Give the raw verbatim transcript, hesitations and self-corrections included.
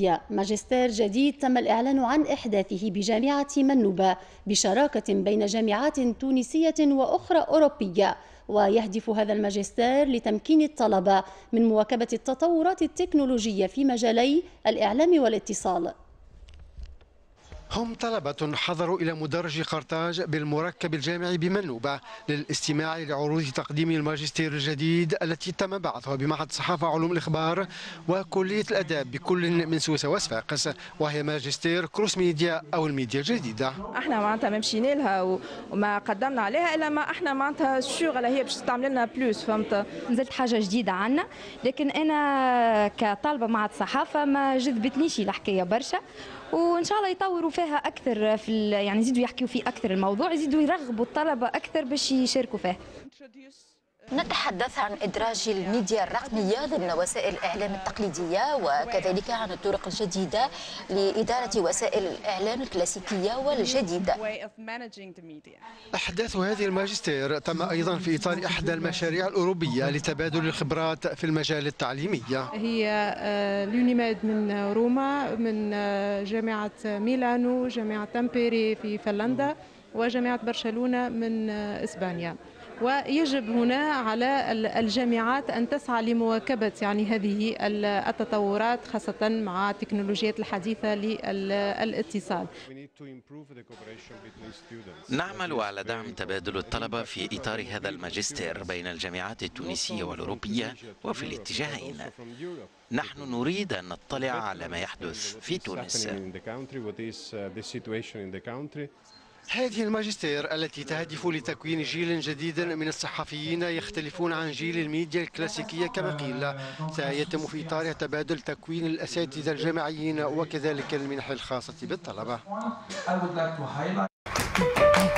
الميديا، ماجستير جديد تم الإعلان عن إحداثه بجامعة منوبة بشراكة بين جامعات تونسية وأخرى أوروبية، ويهدف هذا الماجستير لتمكين الطلبة من مواكبة التطورات التكنولوجية في مجالي الإعلام والاتصال. هم طلبة حضروا إلى مدرج قرطاج بالمركب الجامعي بمنوبة للاستماع لعروض تقديم الماجستير الجديد التي تم بعثها بمعهد الصحافة وعلوم الإخبار وكلية الآداب بكل من سوسة وصفاقس، وهي ماجستير كروس ميديا أو الميديا الجديدة. احنا معناتها ما مشينا لها وما قدمنا عليها الا ما احنا معناتها شغله هي باش تعمل لنا بلوس، فهمت؟ نزلت حاجه جديده عنا، لكن انا كطالبه معهد الصحافه ما جذبتنيش الحكايه برشا، وان شاء الله يطوروا فيها اكثر في يعني يزيدوا يحكيوا فيه اكثر الموضوع، يزيدوا يرغبوا الطلبه اكثر باش يشاركوا فيه. نتحدث عن إدراج الميديا الرقمية ضمن وسائل الإعلام التقليدية، وكذلك عن الطرق الجديدة لإدارة وسائل الإعلام الكلاسيكية والجديدة. إحداث هذه الماجستير تم أيضا في إطار إحدى المشاريع الأوروبية لتبادل الخبرات في المجال التعليمي. هي اليونيميد من روما، من جامعة ميلانو، جامعة تامبيري في فنلندا، وجامعة برشلونة من إسبانيا. ويجب هنا على الجامعات أن تسعى لمواكبة يعني هذه التطورات، خاصة مع التكنولوجيات الحديثة للاتصال. نعمل على دعم تبادل الطلبة في إطار هذا الماجستير بين الجامعات التونسية والأوروبية وفي الاتجاهين. نحن نريد أن نطلع على ما يحدث في تونس. هذه الماجستير التي تهدف لتكوين جيل جديد من الصحفيين يختلفون عن جيل الميديا الكلاسيكية كما قيل، سيتم في إطار تبادل تكوين الأساتذة الجامعيين وكذلك المنح الخاصة بالطلبة.